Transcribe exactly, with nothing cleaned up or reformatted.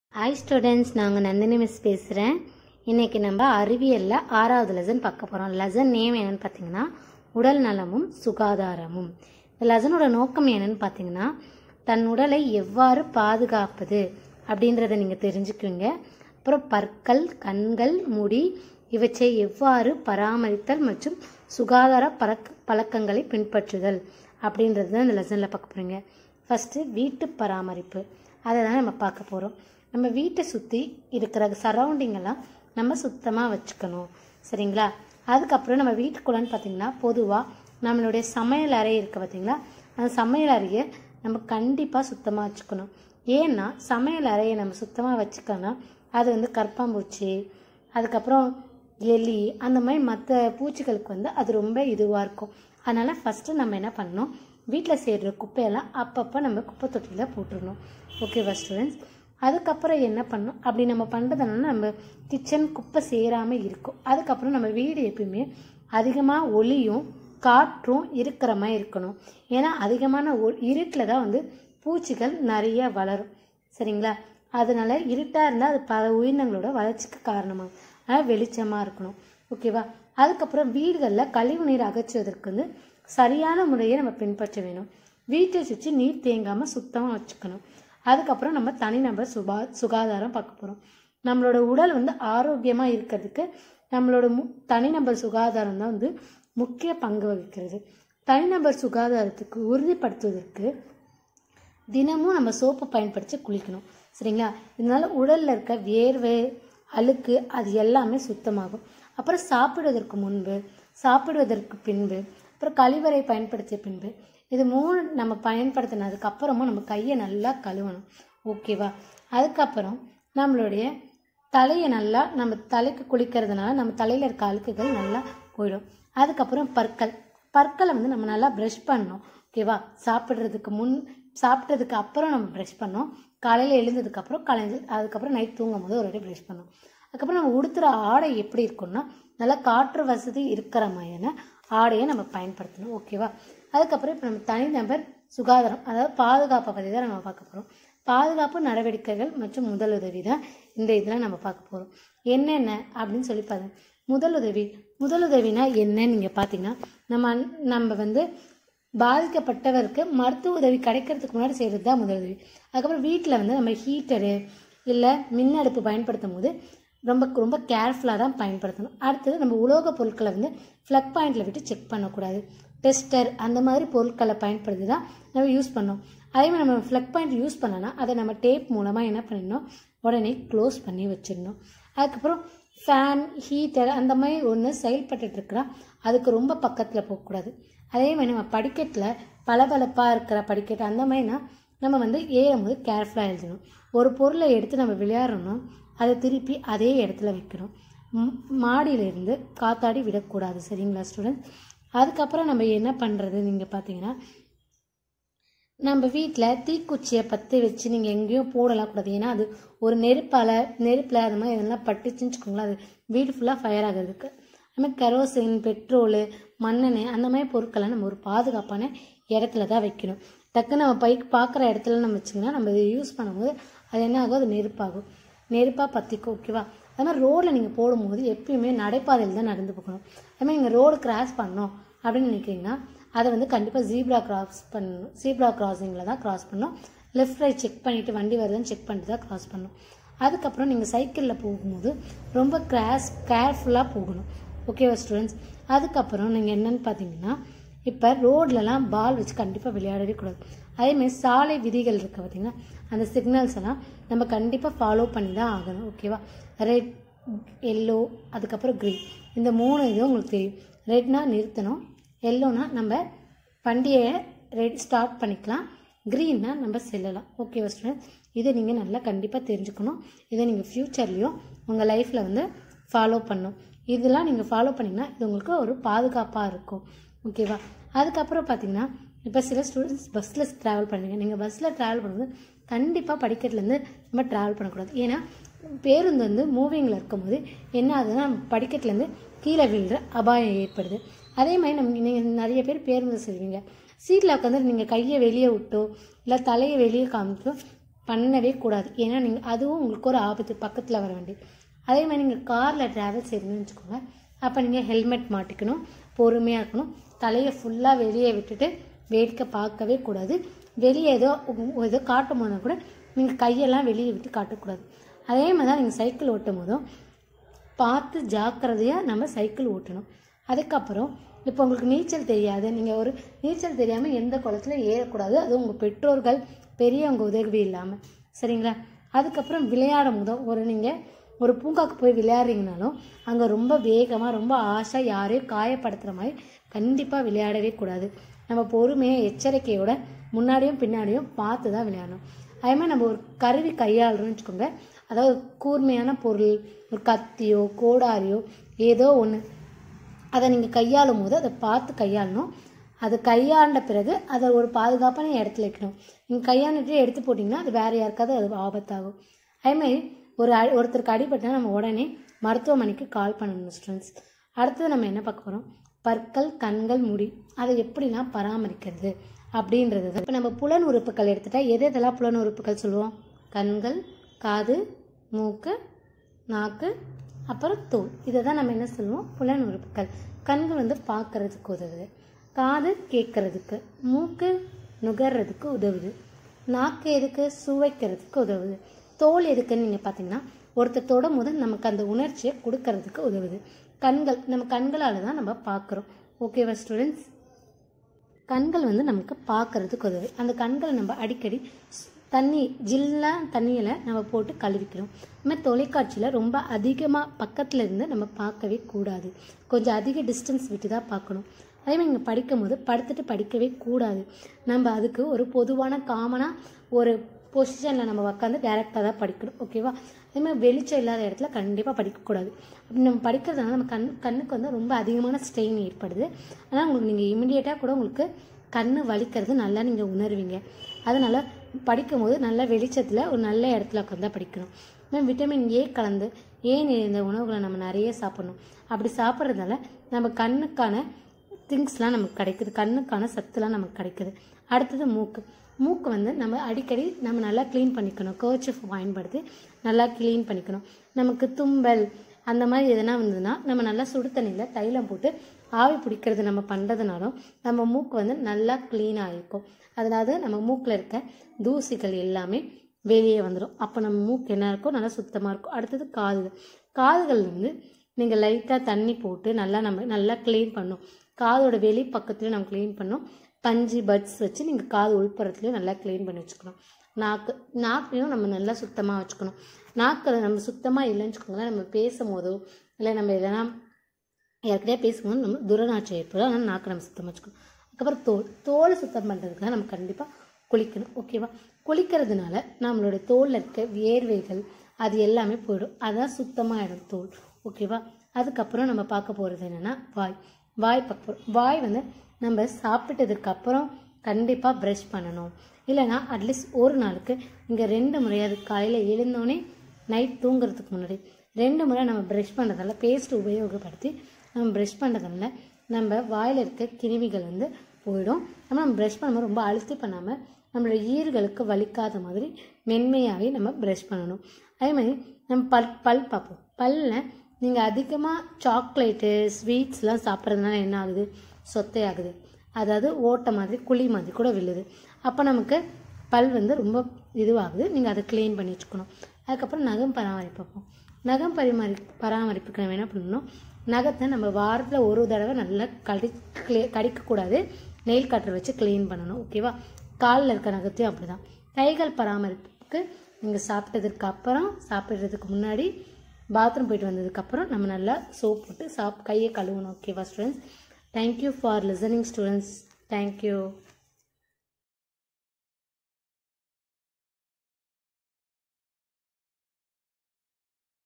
Hi students, நாங்கள் Nandini miss பேசுகிறேன். இன்றைக்கி நம்ம அறிவியலில் ஆறாவது லெசன் பார்க்க போகிறோம். லெசன் நேம் என்னென்னு பார்த்தீங்கன்னா உடல் நலமும் சுகாதாரமும். இந்த லெசனோட நோக்கம் என்னென்னு பார்த்தீங்கன்னா தன் உடலை எவ்வாறு பாதுகாப்பது அப்படின்றத நீங்கள் தெரிஞ்சுக்குவீங்க. அப்புறம் பற்கள், கண்கள், முடி இவற்றை எவ்வாறு பராமரித்தல் மற்றும் சுகாதார பழக்க பழக்கங்களை பின்பற்றுதல் அப்படின்றது தான் இந்த லெசனில் பார்க்க போகிறீங்க. ஃபஸ்ட்டு வீட்டு பராமரிப்பு, அதை தான் நம்ம பார்க்க போகிறோம். நம்ம வீட்டை சுற்றி இருக்கிற சரௌண்டிங்கெல்லாம் நம்ம சுத்தமாக வச்சுக்கணும், சரிங்களா? அதுக்கப்புறம் நம்ம வீட்டுக்குள்ளன்னு பார்த்திங்கன்னா பொதுவாக நம்மளுடைய சமையல் அறை இருக்குது பார்த்திங்களா, அந்த சமையல் அறையை நம்ம கண்டிப்பாக சுத்தமாக வச்சுக்கணும். ஏன்னா சமையல் அறையை நம்ம சுத்தமாக வச்சுக்கோன்னா அது வந்து கற்பாம்பூச்சி, அதுக்கப்புறம் எலி, அந்த மாதிரி மற்ற பூச்சிகளுக்கு வந்து அது ரொம்ப இதுவாக இருக்கும். அதனால் ஃபஸ்ட்டு நம்ம என்ன பண்ணணும், வீட்டில் சேர்கிற குப்பையெல்லாம் அப்பப்போ நம்ம குப்பை தொட்டியில் போட்டுடணும். ஓகேவா ஸ்டூடெண்ட்ஸ்? அதுக்கப்புறம் என்ன பண்ணணும், அப்படி நம்ம பண்ணுறதுனால நம்ம கிச்சன் குப்பை சேராமல் இருக்கும். அதுக்கப்புறம் நம்ம வீடு எப்பயுமே அதிகமாக ஒளியும் காற்றும் இருக்கிற மாதிரி இருக்கணும். ஏன்னா அதிகமான ஒ இருட்டில் தான் வந்து பூச்சிகள் நிறைய வளரும், சரிங்களா? அதனால் இருட்டாக இருந்தால் அது பல உயிரினங்களோட வளர்ச்சிக்கு காரணமாகும். அதனால் வெளிச்சமாக இருக்கணும், ஓகேவா? அதுக்கப்புறம் வீடுகளில் கழிவு நீர் அகற்றுவதற்கு வந்து சரியான முறையை நம்ம பின்பற்ற வேணும். வீட்டை சுற்றி நீர் தேங்காமல் சுத்தமாக வச்சுக்கணும். அதுக்கப்புறம் நம்ம தனிநபர் சுகா சுகாதாரம் பார்க்க போகிறோம். நம்மளோட உடல் வந்து ஆரோக்கியமாக இருக்கிறதுக்கு நம்மளோட மு தனிநபர் சுகாதாரம் தான் வந்து முக்கிய பங்கு வகிக்கிறது. தனிநபர் சுகாதாரத்துக்கு உறுதிப்படுத்துவதற்கு தினமும் நம்ம சோப்பு பயன்படுத்தி குளிக்கணும், சரிங்களா? இதனால் உடலில் இருக்க வேர்வை, அழுக்கு அது எல்லாமே சுத்தமாகும். அப்புறம் சாப்பிடுவதற்கு முன்பு, சாப்பிடுவதற்கு பின்பு, அப்புறம் கழிவறை பயன்படுத்திய பின்பு, இது மூணு நம்ம பயன்படுத்தினதுக்கு அப்புறமும் நம்ம கையை நல்லா கழுவணும், ஓகேவா? அதுக்கப்புறம் நம்மளுடைய தலையை நல்லா, நம்ம தலைக்கு குளிக்கிறதுனால நம்ம தலையில் இருக்க அழுக்குகள் நல்லா போயிடும். அதுக்கப்புறம் பற்கள், பற்களை வந்து நம்ம நல்லா ப்ரஷ் பண்ணணும், ஓகேவா? சாப்பிட்றதுக்கு முன், சாப்பிட்டதுக்கு அப்புறம் நம்ம ப்ரஷ் பண்ணோம். காலையில் எழுந்ததுக்கப்புறம், காலையில் அதுக்கப்புறம் நைட் தூங்கும் போது ஒரு வாட்டி ப்ரஷ் பண்ணோம். அதுக்கப்புறம் நம்ம உடுத்துகிற ஆடை எப்படி இருக்குன்னா நல்லா காற்று வசதி இருக்கிற மாதிரியான ஆடையை நம்ம பயன்படுத்தணும், ஓகேவா? அதுக்கப்புறம் இப்போ நம்ம தனிநபர் சுகாதாரம், அதாவது பாதுகாப்பை பற்றி தான் நம்ம பார்க்க போகிறோம். பாதுகாப்பு நடவடிக்கைகள் மற்றும் முதலுதவி தான் இந்த இதில் நம்ம பார்க்க போகிறோம். என்னென்ன அப்படின்னு சொல்லி பாருங்க. முதலுதவி, முதலுதவினா என்னன்னு நீங்கள் பார்த்தீங்கன்னா நம்ம நம்ம வந்து பாதிக்கப்பட்டவருக்கு மருத்துவ உதவி கிடைக்கிறதுக்கு முன்னாடி செய்கிறது தான் முதலுதவி. அதுக்கப்புறம் வீட்டில் வந்து நம்ம ஹீட்டரு இல்லை மின் அடுப்பு பயன்படுத்தும் போது ரொம்ப ரொம்ப கேர்ஃபுல்லாக தான் பயன்படுத்தணும். அடுத்தது நம்ம உலோக பொருட்களை வந்து ஃப்ளக் பாயிண்டில் விட்டு செக் பண்ணக்கூடாது. டெஸ்டர் அந்த மாதிரி பொருட்களை பயன்படுத்தி தான் நம்ம யூஸ் பண்ணோம். அதே மாதிரி நம்ம ஃப்ளக் பாயிண்ட் யூஸ் பண்ணோன்னா அதை நம்ம டேப் மூலமாக என்ன பண்ணிடணும், உடனே க்ளோஸ் பண்ணி வச்சிடணும். அதுக்கப்புறம் ஃபேன், ஹீட்டர் அந்த மாதிரி ஒன்று செயல்பட்டுட்டு இருக்கிறா அதுக்கு ரொம்ப பக்கத்தில் போகக்கூடாது. அதே மாதிரி நம்ம படிக்கட்டில் பளபளப்பாக இருக்கிற படிக்கட்டு அந்த மாதிரினா நம்ம வந்து ஏறும் போது கேர்ஃபுல்லாக எழுதணும். ஒரு பொருளை எடுத்து நம்ம விளையாடணும், அதை திருப்பி அதே இடத்துல வைக்கணும். மாடியிலிருந்து காத்தாடி விடக்கூடாது, சரிங்களா ஸ்டூடெண்ட்ஸ்? அதுக்கப்புறம் நம்ம என்ன பண்ணுறது நீங்கள் பார்த்தீங்கன்னா, நம்ம வீட்டில் தீக்குச்சியை பற்றி வச்சு நீங்கள் எங்கேயும் போடலாம் கூடாது. ஏன்னா அது ஒரு நெருப்பால் நெருப்பில் அது மாதிரி எதெல்லாம் பட்டுச்சுன்னு வச்சுக்கோங்களேன், அது வீடு ஃபுல்லாக ஃபயர் ஆகிறதுக்கு. அதுமாதிரி கெரோசின், பெட்ரோலு, மண்ணெண்ணெய் அந்த மாதிரி பொருட்களை நம்ம ஒரு பாதுகாப்பான இடத்துல தான் வைக்கணும். டக்குன்னு நம்ம பைக்கு பார்க்குற இடத்துல நம்ம வச்சிங்கன்னா நம்ம இதை யூஸ் பண்ணும்போது அது என்ன ஆகும், அது நெருப்பாகும், நெருப்பாக பற்றிக்கும், ஓகேவா? அது மாதிரி ரோடில் நீங்கள் போடும்போது எப்பயுமே நடைபாதையில் தான் நடந்து போகணும். அதுமாதிரி நீங்கள் ரோடு கிராஸ் பண்ணணும் அப்படின்னு நினைக்கிறீங்கன்னா அதை வந்து கண்டிப்பாக ஜீப்ரா கிராஸ் பண்ணணும். ஜீப்ரா கிராசிங்கில் தான் கிராஸ் பண்ணணும். லெஃப்ட் ரைட் செக் பண்ணிவிட்டு வண்டி வருதுன்னு செக் பண்ணிட்டு தான் கிராஸ் பண்ணணும். அதுக்கப்புறம் நீங்கள் சைக்கிளில் போகும்போது ரொம்ப கிராஸ் கேர்ஃபுல்லாக போகணும், ஓகேவா ஸ்டூடெண்ட்ஸ்? அதுக்கப்புறம் நீங்கள் என்னென்னு பார்த்தீங்கன்னா, இப்போ ரோட்லலாம் பால் வச்சு கண்டிப்பாக விளையாடவே கூடாது. அதேமாதிரி சாலை விதிகள் இருக்குது பார்த்தீங்கன்னா, அந்த சிக்னல்ஸ் எல்லாம் நம்ம கண்டிப்பாக ஃபாலோ பண்ணி தான் ஆகணும், ஓகேவா? ரெட், எல்லோ, அதுக்கப்புறம் க்ரீன், இந்த மூணு இதுவும் உங்களுக்கு தெரியும். ரெட்னா நிறுத்தணும், எல்லோனா நம்ம வண்டியை ரெட் ஸ்டார்ட் பண்ணிக்கலாம், க்ரீன்னா நம்ம செல்லலாம், ஓகேவா ஸ்டூடெண்ட்ஸ்? இதை நீங்கள் நல்லா கண்டிப்பாக தெரிஞ்சுக்கணும். இதை நீங்கள் ஃப்யூச்சர்லேயும் உங்கள் லைஃப்பில் வந்து ஃபாலோ பண்ணணும். இதெல்லாம் நீங்கள் ஃபாலோ பண்ணிங்கன்னா இது உங்களுக்கு ஒரு பாதுகாப்பாக இருக்கும், ஓகேவா? அதுக்கப்புறம் பார்த்தீங்கன்னா இப்போ சில ஸ்டூடெண்ட்ஸ் பஸ்ஸில் ட்ராவல் பண்ணுறீங்க. நீங்கள் பஸ்ஸில் ட்ராவல் பண்ணும்போது கண்டிப்பாக படிக்கட்டுலேருந்து நம்ம ட்ராவல் பண்ணக்கூடாது. ஏன்னா பேருந்து வந்து மூவிங்கில் இருக்கும்போது என்ன ஆகுதுன்னா நம்ம படிக்கட்டுலேருந்து கீழே விழுற அபாயம் ஏற்படுது. அதே மாதிரி நம்ம நீங்கள் நிறைய பேர் பேருந்து செய்வீங்க, சீட்டில் உட்காந்து நீங்கள் கையை வெளியே விட்டோ இல்லை தலையை வெளியே காமிச்சோ பண்ணவே கூடாது. ஏன்னா நீங்கள் அதுவும் உங்களுக்கு ஒரு ஆபத்து, பக்கத்தில் வர வேண்டியது. அதே மாதிரி நீங்கள் காரில் ட்ராவல் செய்யணும்னு வச்சுக்கோங்க. அப்போ நீங்கள் ஹெல்மெட் மாட்டிக்கணும், பொறுமையாக இருக்கணும். தலையை ஃபுல்லாக வெளியே விட்டுட்டு வேடிக்கை பார்க்கவே கூடாது. வெளியே ஏதோ ஏதோ காட்டும் போதுனா கூட நீங்கள் கையெல்லாம் வெளியே விட்டு காட்டக்கூடாது. அதே மாதிரி தான் நீங்கள் சைக்கிள் ஓட்டும் போதும் பார்த்து ஜாக்கிரதையாக நம்ம சைக்கிள் ஓட்டணும். அதுக்கப்புறம் இப்போ உங்களுக்கு நீச்சல் தெரியாது, நீங்கள் ஒரு நீச்சல் தெரியாமல் எந்த குளத்தில் ஏறக்கூடாது. அது உங்கள் பெற்றோர்கள் பெரியவங்க உதவி இல்லாமல், சரிங்களா? அதுக்கப்புறம் விளையாடும் போதும் ஒரு நீங்கள் ஒரு பூங்காவுக்கு போய் விளையாடுறீங்கனாலும் அங்கே ரொம்ப வேகமாக ரொம்ப ஆசை யாரையும் காயப்படுத்துகிற மாதிரி கண்டிப்பாக விளையாடவே கூடாது. நம்ம பொறுமையாக எச்சரிக்கையோட முன்னாடியும் பின்னாடியும் பார்த்து தான் விளையாடணும். அதே மாதிரி நம்ம ஒரு கருவி கையாளுறோம்னு வச்சுக்கோங்க. அதாவது கூர்மையான பொருள், ஒரு கத்தியோ கோடாரியோ ஏதோ ஒன்று, அதை நீங்கள் கையாளும் போது அதை பார்த்து கையாளணும். அதை கையாண்ட பிறகு அதை ஒரு பாதுகாப்பான இடத்துல வைக்கணும். நீங்கள் கையாண்டுட்டு எடுத்து போட்டிங்கன்னா அது வேறு யாருக்காவது அது ஆபத்தாகும். அதேமாதிரி ஒரு ஒருத்தருக்கு அடிபட்டால் நம்ம உடனே மருத்துவமனைக்கு கால் பண்ணணும் ஸ்டூடெண்ட்ஸ். அடுத்தது நம்ம என்ன பார்க்க போகிறோம், பற்கள், கண்கள், முடி, அதை எப்படிலாம் பராமரிக்கிறது அப்படின்றது தான். இப்போ நம்ம புலன் உறுப்புகள் எடுத்துகிட்டா எது எதெல்லாம் புலன் உறுப்புகள் சொல்லுவோம்? கண்கள், காது, மூக்கு, நாக்கு, அப்புறம் தோல். இதை தான் நம்ம என்ன சொல்லுவோம், புலன் உறுப்புகள். கண்கள் வந்து பார்க்கறதுக்கு உதவுது, காது கேட்கறதுக்கு, மூக்கு நுகர்றதுக்கு உதவுது, நாக்கு எதுக்கு சுவைக்கிறதுக்கு உதவுது, தோல் எதுக்குன்னு நீங்கள் பார்த்தீங்கன்னா ஒருத்தர் தொடும் போது நமக்கு அந்த உணர்ச்சியை கொடுக்கறதுக்கு உதவுது. கண்கள் நம்ம கண்களால் தான் நம்ம பார்க்குறோம். ஓகேவா ஸ்டூடெண்ட்ஸ்? கண்கள் வந்து நமக்கு பார்க்கறதுக்கு உதவி. அந்த கண்களை நம்ம அடிக்கடி தண்ணி ஜில்லாக தண்ணியில் நம்ம போட்டு கழுவிக்கிறோம். நம்ம தொலைக்காட்சியில் ரொம்ப அதிகமாக பக்கத்தில் இருந்து நம்ம பார்க்கவே கூடாது, கொஞ்சம் அதிக டிஸ்டன்ஸ் விட்டு தான் பார்க்கணும். அதே மாதிரி இங்கே படிக்கும் போது படுத்துட்டு படிக்கவே கூடாது. நம்ம அதுக்கு ஒரு பொதுவான காமனாக ஒரு பொசிஷனில் நம்ம உட்காந்து டேரெக்டாக தான் படிக்கணும். ஓகேவா? அதே மாதிரி வெளிச்சம் இல்லாத இடத்துல கண்டிப்பாக படிக்கக்கூடாது. அப்படி நம்ம படிக்கிறதுனால நம்ம கண் கண்ணுக்கு வந்து ரொம்ப அதிகமான ஸ்ட்ரெயின் ஏற்படுது. ஆனால் உங்களுக்கு நீங்கள் இமிடியேட்டாக கூட உங்களுக்கு கண் வலிக்கிறது நல்லா நீங்கள் உணர்வீங்க. அதனால் படிக்கும் போது நல்ல வெளிச்சத்தில் ஒரு நல்ல இடத்துல உட்காந்து படிக்கணும். மேம் விட்டமின் ஏ கலந்து ஏன் இந்த உணவுகளை நம்ம நிறைய சாப்பிடணும். அப்படி சாப்பிட்றதுனால நம்ம கண்ணுக்கான திங்ஸ்லாம் நமக்கு கிடைக்குது, கண்ணுக்கான சத்துலாம் நமக்கு கிடைக்குது. அடுத்தது மூக்கு. மூக்கு வந்து நம்ம அடிக்கடி நம்ம நல்லா க்ளீன் பண்ணிக்கணும். கர்ச்சீஃப் பயன்படுத்தி நல்லா க்ளீன் பண்ணிக்கணும். நமக்கு தும்பல் அந்த மாதிரி எதனா வந்ததுன்னா நம்ம நல்லா சுடு தண்ணியில் தைலம் போட்டு ஆவி பிடிக்கிறது நம்ம பண்ணுறதுனாலும் நம்ம மூக்கு வந்து நல்லா க்ளீனாக இருக்கும். அதாவது நம்ம மூக்கில் இருக்க தூசிகள் எல்லாமே வெளியே வந்துடும். அப்போ நம்ம மூக்கு என்ன இருக்கும், நல்லா சுத்தமாக இருக்கும். அடுத்தது காதுகள். காதுகள் வந்து நீங்கள் லைட்டாக தண்ணி போட்டு நல்லா நம்ம நல்லா க்ளீன் பண்ணணும். காதோட வெளி பக்கத்துலேயும் நம்ம க்ளீன் பண்ணணும். பஞ்சு பட்ஸ் வச்சு நீங்கள் காது உள்புறத்துலேயும் நல்லா க்ளீன் பண்ணி வச்சுக்கணும். நாக்கு நாக்கையும் நம்ம நல்லா சுத்தமாக வச்சுக்கணும். நாக்கில் நம்ம சுத்தமாக இல்லைன்னு வச்சுக்கோங்களேன், நம்ம பேசும் போதோ இல்லை நம்ம எதனா யாருக்கிட்டே பேசும்போது நம்ம துரநாற்றம் ஏற்படும். அதனால் நாக்கை நம்ம சுத்தமாக வச்சுக்கணும். அதுக்கப்புறம் தோல். தோலை சுத்தம் பண்ணுறதுக்காக நம்ம கண்டிப்பாக குளிக்கணும். ஓகேவா? குளிக்கிறதுனால நம்மளோட தோலில் இருக்க வேர்வைகள் அது எல்லாமே போயிடும். அதான் சுத்தமாக ஆகிடும் தோல். ஓகேவா? அதுக்கப்புறம் நம்ம பார்க்க போகிறது என்னென்னா வாய். வாய் பார்க்க போகிறோம். வாய் வந்து நம்ம சாப்பிட்டதுக்கு அப்புறம் கண்டிப்பாக ப்ரஷ் பண்ணணும். இல்லைனா அட்லீஸ்ட் ஒரு நாளுக்கு இங்கே ரெண்டு முறையாவது காலையில் எழுந்தோடனே நைட் தூங்குறதுக்கு முன்னாடி ரெண்டு முறை நம்ம ப்ரஷ் பண்ணுறதால பேஸ்ட் உபயோகப்படுத்தி நம்ம ப்ரஷ் பண்ணுறதுனால நம்ம வாயில் இருக்க கிருமிகள் வந்து போயிடும். நம்ம நம்ம ப்ரஷ் பண்ணும்போது ரொம்ப அழுத்தி பண்ணாமல் நம்மளோட ஈர்களுக்கு வலிக்காத மாதிரி மென்மையாகவே நம்ம ப்ரஷ் பண்ணணும். அதே மாதிரி நம்ம பல் பல் பார்ப்போம். பல்லில் நீங்கள் அதிகமாக சாக்லேட்டு ஸ்வீட்ஸ்லாம் சாப்பிட்றதுனால என்ன ஆகுது, சொத்தையாகுது. அதாவது ஓட்டை மாதிரி குழி மாதிரி கூட விழுது. அப்போ நமக்கு பல் வந்து ரொம்ப இதுவாகுது. நீங்கள் அதை க்ளீன் பண்ணி வச்சுக்கணும். அதுக்கப்புறம் நகம் பராமரிப்போம். நகம் பரிமாறி பராமரிப்புக்கு நம்ம என்ன பண்ணணும், நகத்தை நம்ம வாரத்தில் ஒரு தடவை நல்லா கடி க்ளீ கடிக்கக்கூடாது, நெயில் கட்டர் வச்சு க்ளீன் பண்ணணும். ஓகேவா? காலில் இருக்க நகத்தையும் அப்படி தான். கைகள் பராமரிப்புக்கு நீங்கள் சாப்பிட்டதுக்கு அப்புறம் சாப்பிட்றதுக்கு முன்னாடி பாத்ரூம் போயிட்டு வந்ததுக்கப்புறம் நம்ம நல்லா சோப் போட்டு சாப் கையை கழுவணும். ஓகேவா students? Thank you for listening students. Thank you.